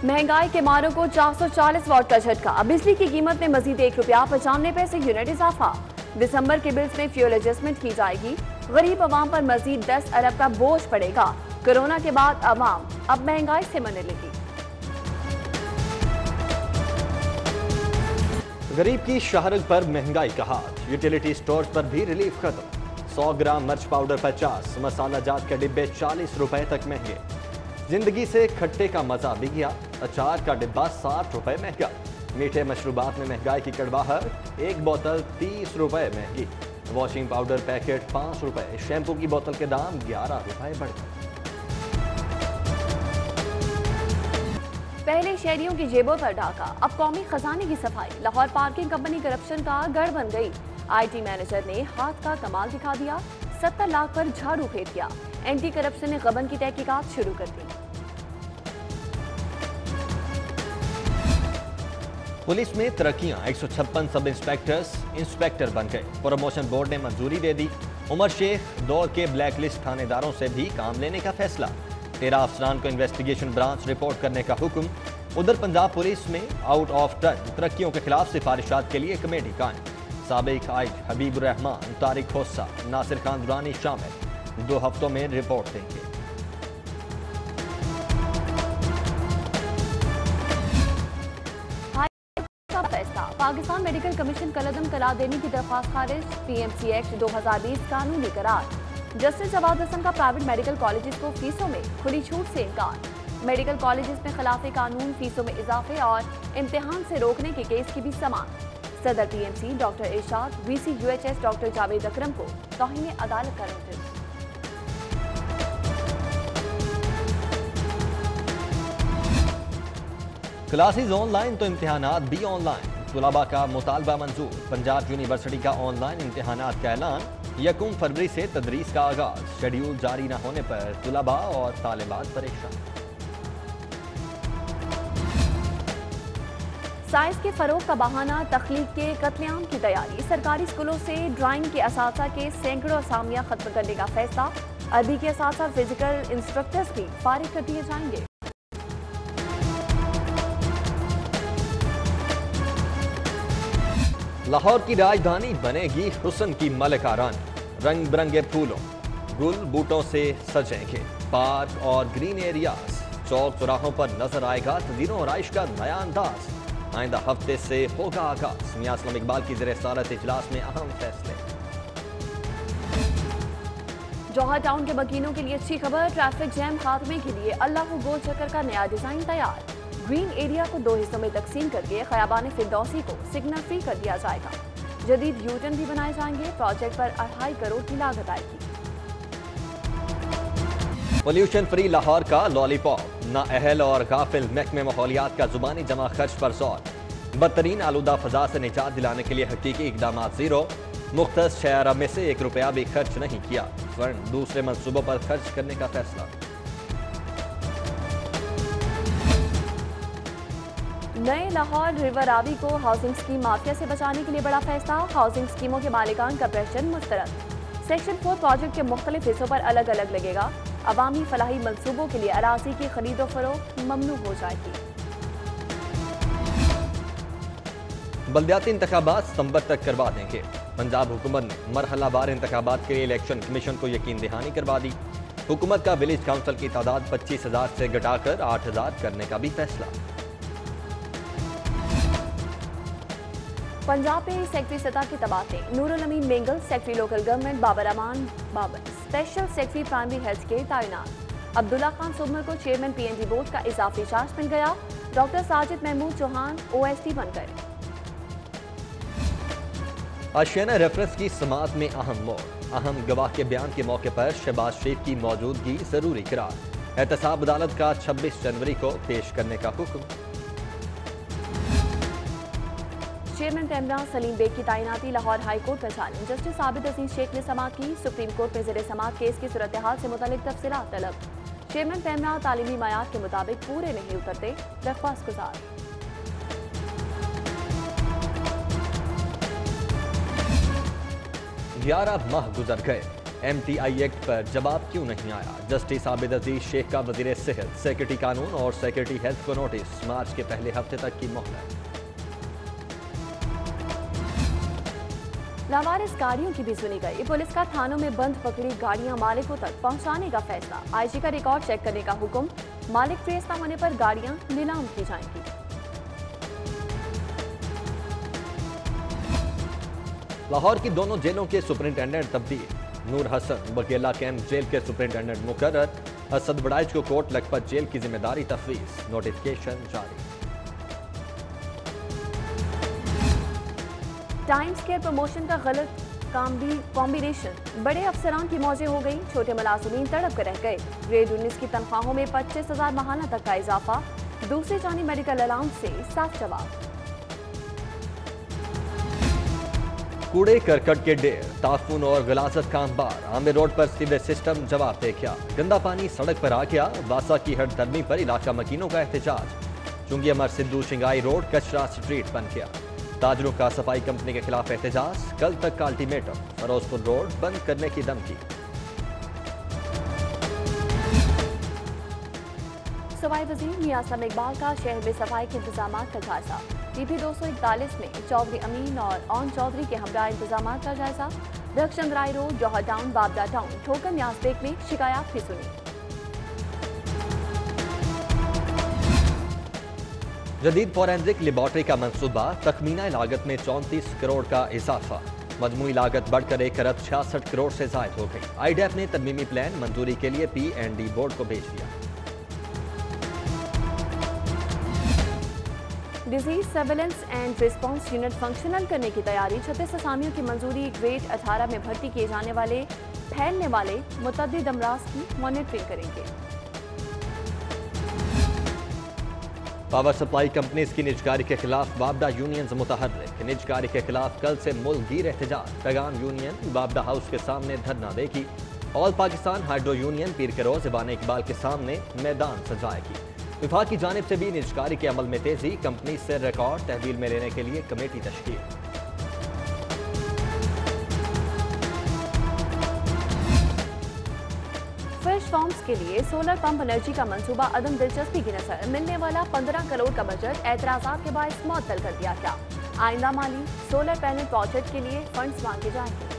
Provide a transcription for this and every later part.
महंगाई के मारों को 440 वॉट का झटका। बिजली की कीमत में मजीद ₹1.95 यूनिट इजाफा। दिसंबर के बिल्स में फ्यूल एडजस्टमेंट की जाएगी। गरीब अवाम पर मजीद 10 अरब का बोझ पड़ेगा। कोरोना के बाद अवाम अब महंगाई से मरने लगी। गरीब की शाहरुख पर महंगाई का हाथ। यूटिलिटी स्टोर्स पर भी रिलीफ खत्म। 100 ग्राम मिर्च पाउडर 50, मसाला जात के डिब्बे 40 रुपए तक महंगे। जिंदगी से खट्टे का मजा भी गया। अचार का डिब्बा 60 रुपए महंगा। मीठे मशरूबात में महंगाई की कड़वाहट। एक बोतल 30 रुपए महंगी। वॉशिंग पाउडर पैकेट 5 रुपए। शैम्पू की बोतल के दाम 11 रुपए बढ़ गए। पहले शहरियों की जेबों पर डाका, अब कौमी खजाने की सफाई। लाहौर पार्किंग कंपनी करप्शन का गढ़ बन गई। IT मैनेजर ने हाथ का कमाल दिखा दिया। 70 लाख पर झाड़ू फेर दिया। एंटी करप्शन ने गबन की तहकीकात शुरू कर दी। पुलिस में तरक्कियां। 156 सब इंस्पेक्टर्स इंस्पेक्टर बन गए। प्रमोशन बोर्ड ने मंजूरी दे दी। उमर शेख दौर के ब्लैकलिस्ट थानेदारों से भी काम लेने का फैसला। 13 अफसरान को इन्वेस्टिगेशन ब्रांच रिपोर्ट करने का हुक्म। उधर पंजाब पुलिस में आउट ऑफ टर्न तरक्कियों के खिलाफ सिफारिशात के लिए कमेटी कायम। साबिक आईजी हबीबुर रहमान, तारिक खोसा, नासिर खान दुरानी शामिल। 2 हफ्तों में रिपोर्ट देंगे। फैसला। पाकिस्तान मेडिकल कमीशन कलअदम करार देने की दरख्वास्त खारिज। PMC एक्ट 2020 कानूनी करार। जस्टिस जवाद हसन का प्राइवेट मेडिकल कॉलेजेस को फीसों में खुली छूट से इनकार। मेडिकल कॉलेजेस में खिलाफे कानून, फीसों में इजाफे और इम्तिहान से रोकने के केस की भी समाअत। सदर PMC doctor Irshad, VC UHS doctor Javed Akram को तौहीन अदालत का नोटिस। क्लासेस ऑनलाइन तो इम्तिहानात भी ऑनलाइन। तुलबा का मुतालबा मंजूर। पंजाब यूनिवर्सिटी का ऑनलाइन इम्तिहानात का ऐलान। 1 फरवरी से तदरीस का आगाज। शेड्यूल जारी न होने पर तुलबा और तालिबात परेशान। साइंस के फरोग का बहाना, तख्लीक के कत्लेआम की तैयारी। सरकारी स्कूलों से ड्राइंग के असातिज़ा के सैकड़ों असामियां खत्म करने का फैसला। अरबी के असातिज़ा फिजिकल इंस्ट्रक्टर्स भी फारिग कर दिए जाएंगे। लाहौर की राजधानी बनेगी हुस्न की मलिका रानी। रंग बिरंगे फूलों, गुल बूटों से सजेंगे पार्क और ग्रीन एरियाज। चौक चौराहों पर नजर आएगा तज़ीरों और आइश का नया अंदाज। आइंदा हफ्ते से होगा आगाज। मियां असलम इकबाल की ज़ेर-ए-सदारत इजलास में अहम फैसले। जौहर टाउन के मकीनों के लिए अच्छी खबर। ट्रैफिक जैम खात्मे के लिए अल्लाह गोल चक्कर का नया डिजाइन तैयार। ग्रीन एरिया को 2 हिस्सों में तकसीम करके खयाबान फिरदौसी को सिग्नल फ्री कर दिया जाएगा। जदीद यूटर्न भी बनाए जाएंगे। प्रोजेक्ट पर 2.5 करोड़ की लागत आएगी। पोल्यूशन फ्री लाहौर का लॉलीपॉप। नाअहल और गाफिल महकमे माहौलियात का जुबानी जमा खर्च पर जोर। बदतरीन आलूदा फजा से निजात दिलाने के लिए हकीकी इकदाम जीरो। मुख्तस शहरा में से 1 रुपया भी खर्च नहीं किया। फंड दूसरे मंसूबों पर खर्च करने का फैसला। नए लाहौर रिवर रावी को हाउसिंग स्कीम माफिया से बचाने के लिए बड़ा फैसला। हाउसिंग स्कीमों के मालिकान का प्रश्न मुस्तरद। सेक्शन 4 प्रोजेक्ट के मुख्तलिफ हिस्सों पर अलग अलग लगेगा। अवामी फलाही मंसूबों के लिए अराजी की खरीदो फरोख्त ममनू हो जाएगी। बल्दियाती इंतखाबात सितंबर तक करवा देंगे। पंजाब हुकूमत ने मरहलावार इंतखाबात के लिए इलेक्शन कमीशन को यकीन दहानी करवा दी। हुकूमत का विलेज काउंसिल की तादाद 25,000 से घटाकर 8,000 करने का भी फैसला। पंजाब में सेक्रेटरी सतह के तबादले। Noorul Amin Mengal secretary local government, Babar Aman Babar special secretary primary health care तैनात। अब्दुल्ला खान सुमर को चेयरमैन PNG बोर्ड का इजाफी चार्ज बन गया। डॉक्टर साजिद महमूद चौहान OSD बन गए। आशियाना रेफरेंस की समाअत में अहम मोड़। अहम गवाह के बयान के मौके पर शहबाज शरीफ की मौजूदगी जरूरी करार। एहतसाब अदालत का 26 जनवरी को पेश करने का हुक्म। चेयरमैन पैमरा सलीम बेग की तैनाती। लाहौर हाई कोर्ट में चैलेंज। जस्टिस आबिद अजीज शेख ने समाअत की। सुप्रीम कोर्ट में ज़ेर समाअत केस की सूरत हाल से मुतल्लिक तफसीलात तलब। चेयरमैन पैमरा तालीमी मयार के मुताबिक पूरे नहीं उतरते, दरख्वास्त गुजार। 11 माह गुजर गए। MTI एक्ट पर जवाब क्यों नहीं आया? जस्टिस आबिद अजीज शेख का वजीर सेहत, सेक्रेटरी कानून और सेक्रेटरी हेल्थ को नोटिस, मार्च के पहले हफ्ते तक की मोहलत। लावारिस गाड़ियों की भी सुनी गई। पुलिस का थानों में बंद पकड़ी गाड़ियां मालिकों तक पहुंचाने का फैसला। IG का रिकॉर्ड चेक करने का हुक्म। मालिक ट्रेस न होने पर गाड़ियां नीलाम की जाएंगी। लाहौर की दोनों जेलों के सुपरिंटेंडेंट तब्दील। नूर हसन बकेला कैंप जेल के सुपरिंटेंडेंट मुकर्रर। असद बड़ाइच को कोट लखपत जेल की जिम्मेदारी तफवीज, नोटिफिकेशन जारी। टाइम्स केयर प्रमोशन का गलत कॉम्बिनेशन, बड़े अफसरान की मौजें हो गई, छोटे मुलाजिमीन तड़प कर रह गए। ग्रेड 19 की तनख्वाहों में 25,000 माहाना तक का इजाफा। दूसरे जानी मेडिकल अलाउंस से साफ जवाब। कूड़े करकट के ढेर, ताफून और गलाजत का अंबार। आमिर रोड पर सीवेज सिस्टम जवाब दे गया। गंदा पानी सड़क पर आ गया। वासा की हर धर्मी पर इलाका मकीनों का एहतजाज। चुंगी अमर सिद्धू शिंगाई रोड कचरा स्ट्रीट बन गया। ताजरों का सफाई कंपनी के खिलाफ एहतजाज, कल तक का अल्टीमेटम। फरोजपुर रोड बंद करने की धमकी। सवाई वजीर मियां असलम इकबाल का शहर में सफाई के इंतजाम का जायजा। PP 241 में चौधरी अमीन और ऑन चौधरी के हमरा इंतजाम का जायजा। दक्षचंद्राई रोड, जौहर टाउन, बाबदा टाउन, ठोकर न्यासबेग में शिकायत भी सुनी। जदीद फोरेंसिक लेबॉर्ट्री का मंसूबा, तखमीना लागत में 34 करोड़ का इजाफा। मजमूई लागत बढ़कर 1 अरब 66 करोड़ से जायद हो गई। IDF ने तरमीमी प्लान मंजूरी के लिए P&D बोर्ड को भेज दिया। Disease surveillance and response unit functional करने की तैयारी। 36 असामियों की मंजूरी। ग्रेड 18 में भर्ती किए जाने वाले फैलने वाले मुतअद्दिद अमराज की मॉनिटरिंग करेंगे। पावर सप्लाई कंपनीज की निजकारी के खिलाफ वापडा यूनियंस मुतहर्रिक। निजकारी के खिलाफ कल से मुल्क गिर एहतजाज। पैगाम यूनियन वापडा हाउस के सामने धरना देगी। ऑल पाकिस्तान हाइड्रो यूनियन पीर के रोज ज़बान इकबाल के सामने मैदान सजाएगी। विभाग की जानिब से भी निजकारी के अमल में तेजी। कंपनी से रिकॉर्ड तहवील में लेने के लिए कमेटी तश्कील। फिश फार्म्स के लिए सोलर पंप एनर्जी का मंसूबा अदम दिलचस्पी की नजर। मिलने वाला 15 करोड़ का बजट एतराजात के बायस मुअत्तल कर दिया गया। आइंदा माली सोलर पैनल प्रोजेक्ट के लिए फंड्स मांगे जाएंगे।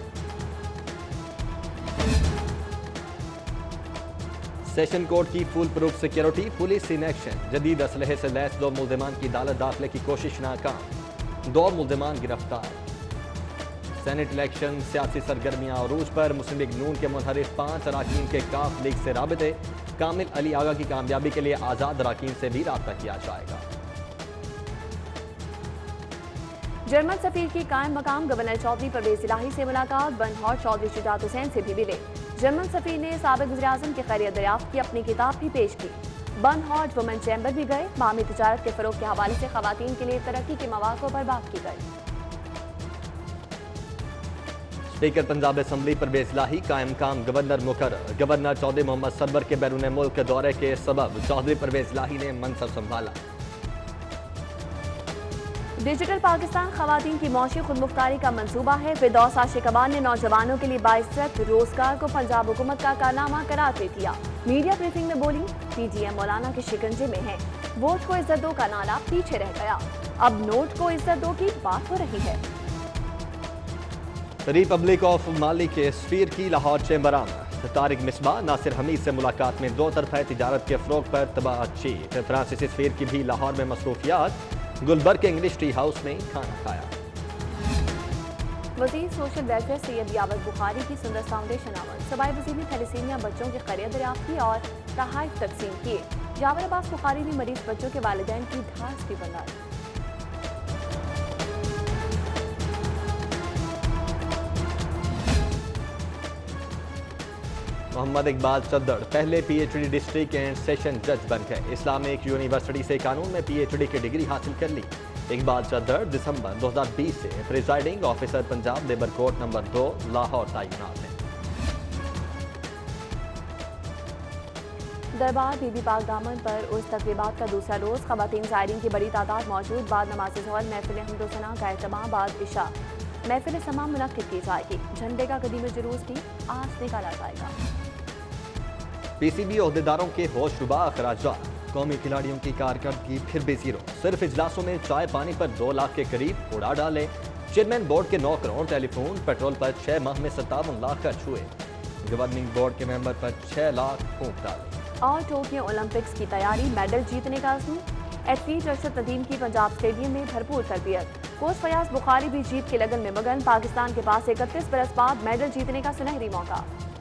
सेशन कोर्ट की full proof security, police in action. जदीद असलहे से लैस 2 मुल्जिमान की अदालत दाखिले की कोशिश नाकाम। 2 मुल्जिमान गिरफ्तार। सेनेट इलेक्शन सियासी सरगर्मियां अरूज पर। मुस्लिम लीग नून के मुनहरिफ 5 अराकीन के काफ लीग से राबिते। कामिल अली आगा की कामयाबी के लिए आजाद अराकीन से भी राब्ता किया जाएगा। जर्मन सफीर की कायम मकाम गवर्नर चौधरी परवेज इलाही से मुलाकात। बनहौर चौधरी शुजात हुसैन से भी मिले। जर्मन सफीर ने साबिक वज़ीर-ए-आज़म की खैरियत दरियाफ्त की, अपनी किताब भी पेश की। बनहौर वुमेन चैम्बर भी गए। बाहमी तिजारत के फरोग के हवाले से खवातीन के लिए तरक्की के मौक़ों पर बात की गई। स्पीकर पंजाब असम्बली परवेज इलाही कायम काम गवर्नर मुकर्रर। गवर्नर चौधरी मोहम्मद सरवर के बैरून मुल्क दौरे के सबब चौधरी परवेज इलाही ने मनसब संभाला। डिजिटल पाकिस्तान खवातीन की मौशी खुदमुख्तारी का मंसूबा है। फिरदौस आशिकबान ने नौजवानों के लिए बाइज्जत रोजगार को पंजाब हुकूमत का कारनामा करार दे दिया। मीडिया ब्रीफिंग में बोली, PGM मौलाना के शिकंजे में है। वोट को इज्जत दो का नारा पीछे रह गया, अब नोट को इज्जत दो की बात हो रही है। रिपब्लिक ऑफ माली के सफीर की लाहौर चैम्बर आमद। तारिक मिसबा नासिर हमीद से मुलाकात में 2 तरफा तिजारत के फरोग पर तबादचीत। फ्रांसीसी सफीर की भी लाहौर में मसरूफियात। गुलबर्ग के इंग्लिश टी हाउस में खाना खाया। वजीर सोशल वेलफेयर सैयद यावत बुखारी की सुंदर फाउंडेशन आमद। सवाई वजीर ने थैलेसीमिया बच्चों की खैरियत दरियाफ्त की और तोहफे तकसीम किए। जावर अब्बास बुखारी ने मरीज बच्चों के वालिदैन की धास भी बनाई। मोहम्मद इकबाल चद्दड़ पहले PhD डिस्ट्रिक्ट एंड सेशन जज बन गए। इस्लामिक यूनिवर्सिटी से कानून में PhD की डिग्री हासिल कर ली। इकबाल चद्दड़ दिसंबर 2020 से presiding officer Punjab labour court number 2 Lahore तैनात हैं। दरबार बीबी पाक दामन पर उस तकरीबात का दूसरा रोज। खवातीन ज़ायरीन की बड़ी तादाद मौजूद। बाद नमाज ज़ोहर महफिल हम्दो सना का एहतमाम। बाद इशा महफिल समा मुनक्किद की जाएगी। झंडे का कदीम जुलूस भी आज निकाला जाएगा। पीसीबी ओहदेदारों के होशरुबा अखराजात, कौमी खिलाड़ियों की कारकर्दगी फिर बेजीरो। सिर्फ इजलासों में चाय पानी पर 2 लाख के करीब उड़ा डाले। चेयरमैन बोर्ड के 9 करोड़, टेलीफोन पेट्रोल पर 6 माह में 57 लाख का छुए। गवर्निंग बोर्ड के मेंबर पर 6 लाख फूंक डाले। और टोक्यो ओलंपिक्स की तैयारी, मेडल जीतने का अज़्म। एथलीट अरशद नदीम की पंजाब स्टेडियम में भरपूर तरबियत। कोच फयाज बुखारी भी जीत के लगन में मगन। पाकिस्तान के पास 31 बरस बाद मेडल जीतने का सुनहरी मौका।